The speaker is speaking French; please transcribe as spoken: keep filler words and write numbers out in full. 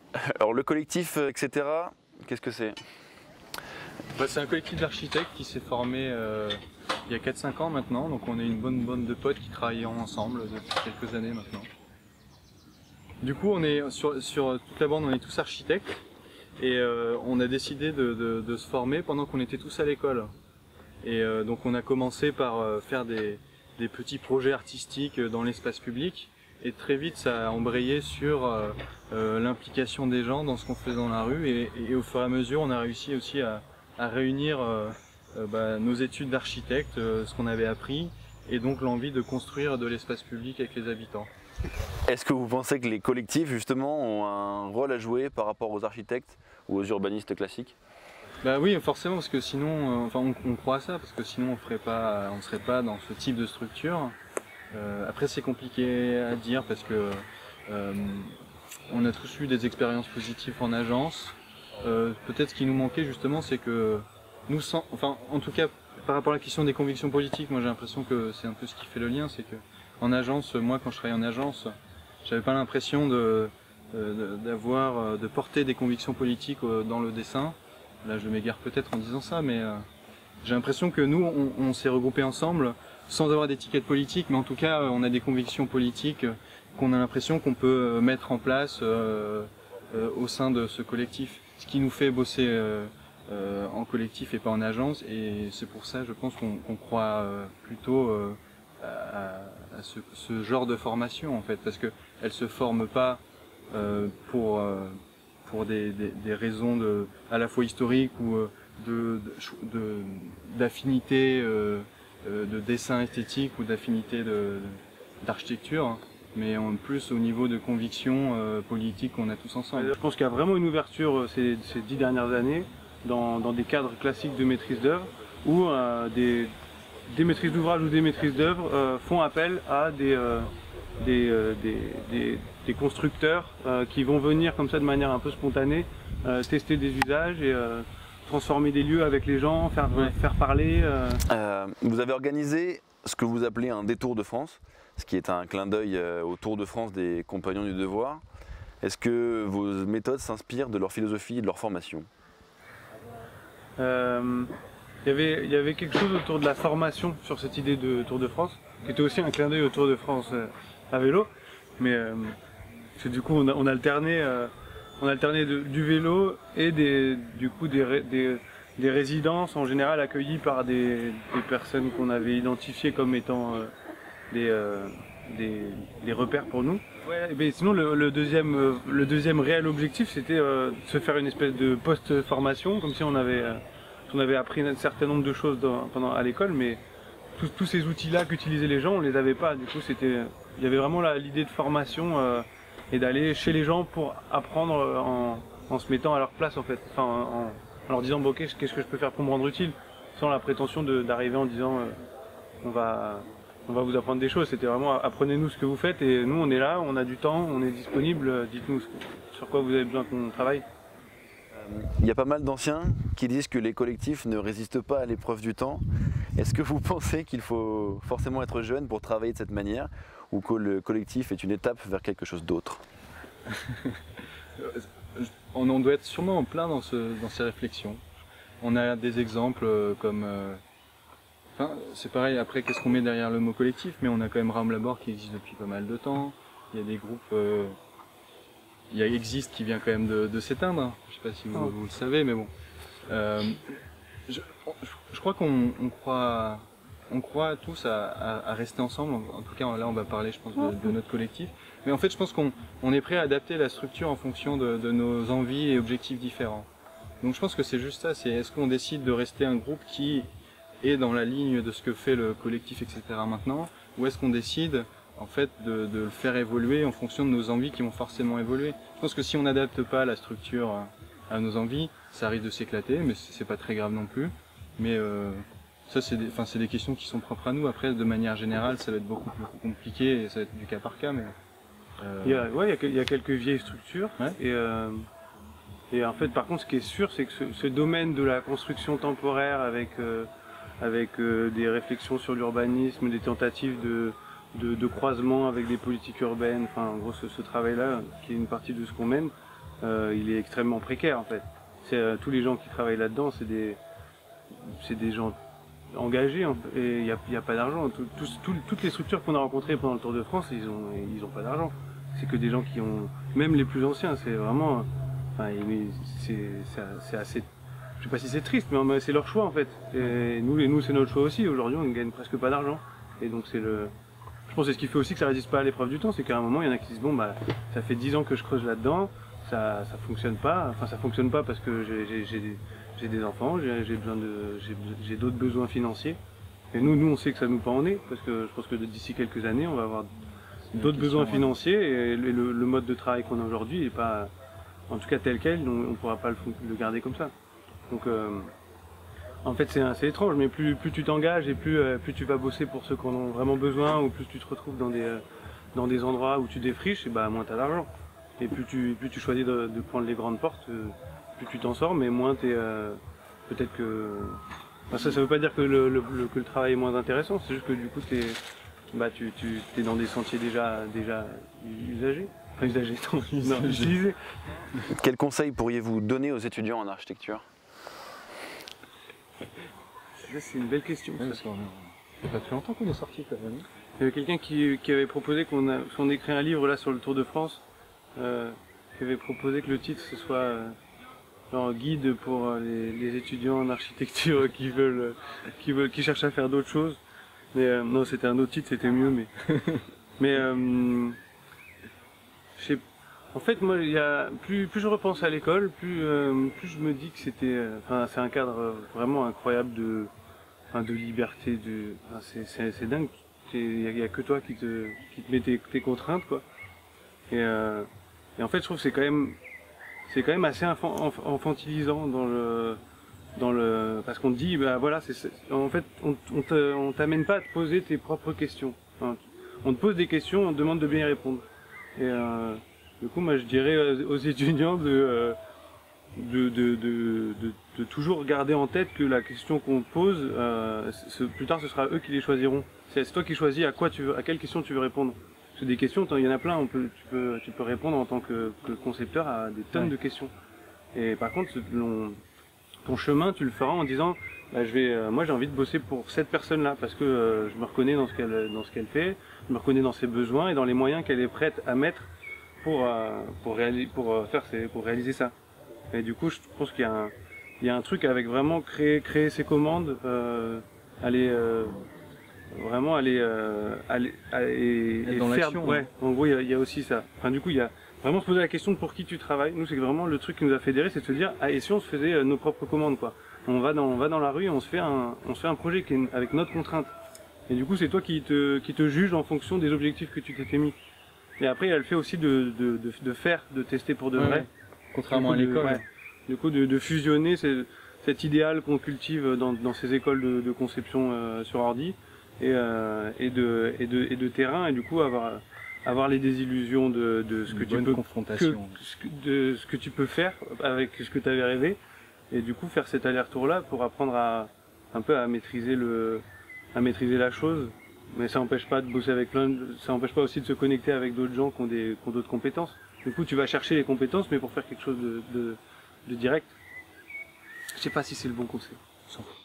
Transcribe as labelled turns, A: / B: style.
A: Alors le collectif, et cetera, qu'est-ce que c'est?
B: Bah, c'est un collectif d'architectes qui s'est formé euh, il y a quatre cinq ans maintenant, donc on est une bonne bande de potes qui travaillent ensemble depuis quelques années maintenant. Du coup, on est sur, sur toute la bande, on est tous architectes et euh, on a décidé de, de, de se former pendant qu'on était tous à l'école. Et euh, donc on a commencé par euh, faire des, des petits projets artistiques dans l'espace public et très vite ça a embrayé sur euh, euh, l'implication des gens dans ce qu'on faisait dans la rue et, et au fur et à mesure on a réussi aussi à, à réunir euh, euh, bah, nos études d'architecte, euh, ce qu'on avait appris et donc l'envie de construire de l'espace public avec les habitants.
A: Est-ce que vous pensez que les collectifs justement ont un rôle à jouer par rapport aux architectes ou aux urbanistes classiques?
B: Bah oui, forcément, parce que sinon, euh, enfin, on, on croit à ça, parce que sinon on ferait pas, on serait pas dans ce type de structure. Euh, après, c'est compliqué à dire parce que euh, on a tous eu des expériences positives en agence. Euh, Peut-être ce qui nous manquait justement, c'est que nous, sans, enfin, en tout cas, par rapport à la question des convictions politiques, moi j'ai l'impression que c'est un peu ce qui fait le lien, c'est que en agence, moi quand je travaillais en agence, j'avais pas l'impression de d'avoir, de porter des convictions politiques dans le dessin. Là je m'égare peut-être en disant ça, mais euh, j'ai l'impression que nous on, on s'est regroupés ensemble sans avoir d'étiquette politique, mais en tout cas on a des convictions politiques qu'on a l'impression qu'on peut mettre en place euh, euh, au sein de ce collectif. Ce qui nous fait bosser euh, euh, en collectif et pas en agence, et c'est pour ça je pense qu'on qu'on croit euh, plutôt euh, à, à ce, ce genre de formation en fait, parce que elle se forme pas euh, pour euh, pour des, des, des raisons de, à la fois historiques ou de, de, d'affinité euh, de dessin esthétique ou d'affinité d'architecture, mais en plus au niveau de conviction euh, politique qu'on a tous ensemble.
C: Je pense qu'il y a vraiment une ouverture ces, ces dix dernières années dans, dans des cadres classiques de maîtrise d'œuvre où euh, des, des maîtrises d'ouvrage ou des maîtrises d'œuvre euh, font appel à des, euh, des, euh, des, des des constructeurs euh, qui vont venir comme ça de manière un peu spontanée euh, tester des usages et euh, transformer des lieux avec les gens, faire, ouais. faire parler. Euh...
A: Euh, vous avez organisé ce que vous appelez un détour de France, ce qui est un clin d'œil au Tour de France des Compagnons du Devoir. Est-ce que vos méthodes s'inspirent de leur philosophie et de leur formation?
C: euh, y avait, il y avait quelque chose autour de la formation sur cette idée de Tour de France, qui était aussi un clin d'œil au Tour de France euh, à vélo, mais euh, parce que du coup on, a, on alternait, euh, on alternait de, du vélo et des, du coup des, des, des résidences en général accueillies par des, des personnes qu'on avait identifiées comme étant euh, des, euh, des, des repères pour nous. Ouais, mais sinon le, le, deuxième, euh, le deuxième réel objectif c'était euh, de se faire une espèce de post-formation, comme si on avait, euh, on avait appris un certain nombre de choses dans, pendant, à l'école, mais tous, tous ces outils-là qu'utilisaient les gens, on les avait pas. Du coup, c'était, il y avait vraiment l'idée de formation euh, et d'aller chez les gens pour apprendre en, en se mettant à leur place en fait, enfin en, en leur disant bon, ok, qu'est-ce que je peux faire pour me rendre utile, sans la prétention d'arriver en disant euh, on va on va vous apprendre des choses. C'était vraiment apprenez-nous ce que vous faites et nous on est là, on a du temps, on est disponible, dites-nous sur quoi vous avez besoin qu'on travaille.
A: Il y a pas mal d'anciens qui disent que les collectifs ne résistent pas à l'épreuve du temps. Est-ce que vous pensez qu'il faut forcément être jeune pour travailler de cette manière, ou que le collectif est une étape vers quelque chose d'autre?
B: On en doit être sûrement en plein dans, ce, dans ces réflexions. On a des exemples comme... Euh, enfin, c'est pareil, après qu'est-ce qu'on met derrière le mot collectif, mais on a quand même Rame Labor qui existe depuis pas mal de temps. Il y a des groupes... Euh, il y a Existe qui vient quand même de, de s'éteindre. Je sais pas si vous, oh. vous le savez, mais bon. Euh, je, je crois qu'on on croit, on croit tous à, à, à rester ensemble. En tout cas, là, on va parler, je pense, de, de notre collectif. Mais en fait, je pense qu'on on est prêt à adapter la structure en fonction de, de nos envies et objectifs différents. Donc, je pense que c'est juste ça. C'est est-ce qu'on décide de rester un groupe qui est dans la ligne de ce que fait le collectif, et cetera maintenant, ou est-ce qu'on décide en fait de, de le faire évoluer en fonction de nos envies qui vont forcément évoluer. Je pense que si on n'adapte pas la structure à nos envies, ça risque de s'éclater, mais c'est pas très grave non plus. Mais euh, ça, c'est des, enfin, c'est des questions qui sont propres à nous. Après, de manière générale, ça va être beaucoup plus compliqué et ça va être du cas par cas. Mais
C: euh... il y a, ouais, il y a quelques vieilles structures. Ouais. Et, euh, et en fait, par contre, ce qui est sûr, c'est que ce, ce domaine de la construction temporaire, avec euh, avec euh, des réflexions sur l'urbanisme, des tentatives de De, de croisement avec des politiques urbaines, enfin en gros ce, ce travail-là qui est une partie de ce qu'on mène, euh, il est extrêmement précaire en fait. C'est, euh, tous les gens qui travaillent là-dedans, c'est des, c'est des gens engagés en fait, et il n'y a, y a pas d'argent. Tout, tout, tout, toutes les structures qu'on a rencontrées pendant le Tour de France, ils ont, ils ont pas d'argent. C'est que des gens qui ont, même les plus anciens, c'est vraiment, enfin, c'est, c'est assez, je sais pas si c'est triste, mais c'est leur choix en fait. Et nous, et nous c'est notre choix aussi. Aujourd'hui, on ne gagne presque pas d'argent. Et donc c'est le, je pense que c'est ce qui fait aussi que ça résiste pas à l'épreuve du temps, c'est qu'à un moment, il y en a qui disent bon bah, ça fait dix ans que je creuse là-dedans, ça, ça fonctionne pas. Enfin, ça fonctionne pas parce que j'ai des enfants, j'ai besoin de, j'ai d'autres besoins financiers. Et nous, nous, on sait que ça nous pend en nez, parce que je pense que d'ici quelques années, on va avoir d'autres besoins financiers et le, le, le mode de travail qu'on a aujourd'hui n'est pas, en tout cas tel quel, on ne pourra pas le, le garder comme ça. Donc, euh, en fait, c'est assez étrange, mais plus, plus tu t'engages et plus, euh, plus tu vas bosser pour ceux qui en ont vraiment besoin, ou plus tu te retrouves dans des, euh, dans des endroits où tu défriches, et bah, moins tu as d'argent. Et plus tu, plus tu choisis de, de prendre les grandes portes, euh, plus tu t'en sors, mais moins tu es. Euh, peut-être que. Enfin, ça ne veut pas dire que le, le, le, que le travail est moins intéressant, c'est juste que du coup, t'es, bah, tu, tu es dans des sentiers déjà, déjà usagés. Enfin, usagés, non, non, utilisés.
A: Quel conseil pourriez-vous donner aux étudiants en architecture?
C: C'est une belle question.
B: Ouais, ça fait pas très longtemps qu'on est sorti quand même.
C: Il y avait quelqu'un qui, qui avait proposé qu'on a, qu'on écrit un livre là sur le Tour de France, euh, qui avait proposé que le titre ce soit euh, genre guide pour les, les étudiants en architecture qui veulent, qui veulent, qui cherchent à faire d'autres choses. Mais euh, non, c'était un autre titre, c'était mieux, mais mais euh, je sais. En fait, moi, il y a plus, plus je repense à l'école, plus, euh, plus je me dis que c'était, enfin, euh, c'est un cadre vraiment incroyable de, enfin, de liberté, de, enfin, c'est dingue. Il n'y a, a que toi qui te, qui te met tes, tes contraintes, quoi. Et, euh, et en fait, je trouve que c'est quand même, c'est quand même assez enfant, enfantilisant dans le, dans le, parce qu'on te dit, bah voilà, c'est, en fait, on, on t'amène pas à te poser tes propres questions. Enfin, on te pose des questions, on te demande de bien y répondre. Et euh, du coup, moi, je dirais aux étudiants de, de, de, de, de, de toujours garder en tête que la question qu'on pose, euh, ce, plus tard, ce sera eux qui les choisiront. C'est toi qui choisis à quoi tu veux, à quelle question tu veux répondre. Parce que des questions, il y en a plein. On peut, tu peux, tu peux répondre en tant que, que concepteur à des tonnes ouais. de questions. Et par contre, ton, ton chemin, tu le feras en disant, bah, je vais, euh, moi, j'ai envie de bosser pour cette personne-là parce que euh, je me reconnais dans ce qu'elle, dans ce qu'elle fait, je me reconnais dans ses besoins et dans les moyens qu'elle est prête à mettre pour, euh, pour, réaliser, pour, euh, faire ses, pour réaliser ça. Et du coup, je pense qu'il y a un, il y a un truc avec vraiment créer, créer ses commandes, euh, aller, euh, vraiment aller, euh, aller, aller et
B: dans
C: faire. Ouais. En gros, il y, a, il y a aussi ça. Enfin, du coup, il y a vraiment se poser la question de pour qui tu travailles. Nous, c'est vraiment le truc qui nous a fédérés, c'est de se dire, ah, et si on se faisait euh, nos propres commandes, quoi. On va dans, on va dans la rue et on se fait un, on se fait un projet qui est avec notre contrainte. Et du coup, c'est toi qui te, qui te juge en fonction des objectifs que tu t'étais mis. Et après, il y a le fait aussi de, de, de, de faire, de tester pour de
B: ouais,
C: vrai.
B: Ouais. Contrairement à l'école.
C: Ouais. Du coup, de, de fusionner ces, cet idéal qu'on cultive dans, dans ces écoles de, de conception euh, sur ordi et, euh, et, de, et, de, et de terrain, et du coup avoir, avoir les désillusions de, de ce que tu peux
B: confrontation.
C: Que, de ce que tu peux faire avec ce que tu avais rêvé, et du coup faire cet aller-retour là pour apprendre à un peu à maîtriser le à maîtriser la chose. Mais ça n'empêche pas de bosser avec plein de, ça n'empêche pas aussi de se connecter avec d'autres gens qui ont des qui ont d'autres compétences. Du coup, tu vas chercher les compétences, mais pour faire quelque chose de, de, de direct. Je sais pas si c'est le bon conseil.